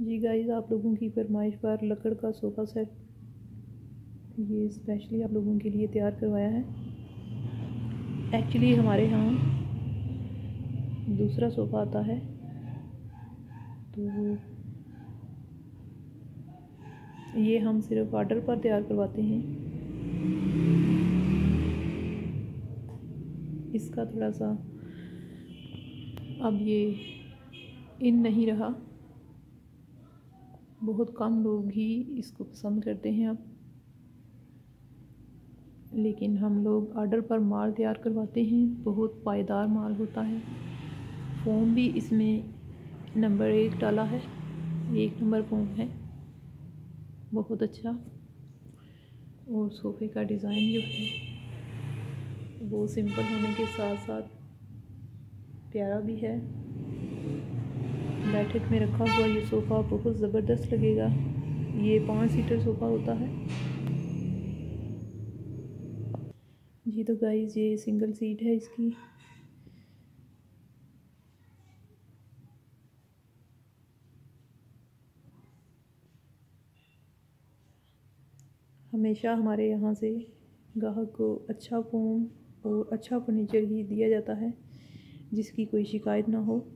जी guys, आप लोगों की फरमाइश पर लकड़ का सोफ़ा सेट ये स्पेशली आप लोगों के लिए तैयार करवाया है। एक्चुअली हमारे यहाँ दूसरा सोफ़ा आता है, तो ये हम सिर्फ ऑर्डर पर तैयार करवाते हैं। इसका थोड़ा सा अब ये इन नहीं रहा, बहुत कम लोग ही इसको पसंद करते हैं अब, लेकिन हम लोग ऑर्डर पर माल तैयार करवाते हैं। बहुत पायदार माल होता है। फ़ोम भी इसमें नंबर 1 डाला है, 1 नंबर फ़ोम है, बहुत अच्छा। और सोफ़े का डिज़ाइन जो है वो सिंपल होने के साथ साथ प्यारा भी है। बैठक में रखा हुआ ये सोफ़ा बहुत ज़बरदस्त लगेगा। ये 5 सीटर सोफ़ा होता है जी। तो गाइस, ये सिंगल सीट है इसकी। हमेशा हमारे यहाँ से ग्राहक को अच्छा फ़ोम और अच्छा फर्नीचर ही दिया जाता है, जिसकी कोई शिकायत ना हो।